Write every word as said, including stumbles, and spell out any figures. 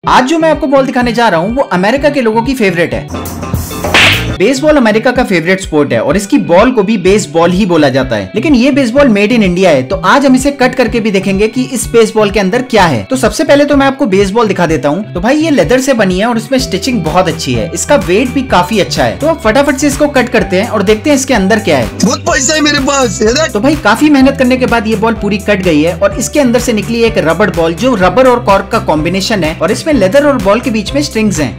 आज जो मैं आपको बॉल दिखाने जा रहा हूँ वो अमेरिका के लोगों की फेवरेट है। बेसबॉल अमेरिका का फेवरेट स्पोर्ट है और इसकी बॉल को भी बेसबॉल ही बोला जाता है, लेकिन ये बेसबॉल मेड इन इंडिया है। तो आज हम इसे कट करके भी देखेंगे कि इस बेसबॉल के अंदर क्या है। तो सबसे पहले तो मैं आपको बेसबॉल दिखा देता हूँ। तो भाई ये लेदर से बनी है और इसमें स्टिचिंग बहुत अच्छी है, इसका वेट भी काफी अच्छा है। तो अब फटाफट से इसको कट करते हैं और देखते हैं इसके अंदर क्या है। बहुत पैसा है मेरे पास। तो भाई काफी मेहनत करने के बाद ये बॉल पूरी कट गई है और इसके अंदर से निकली एक रबड़ बॉल जो रबर और कॉर्क का कॉम्बिनेशन है और इसमें लेदर और बॉल के बीच में स्ट्रिंग्स हैं।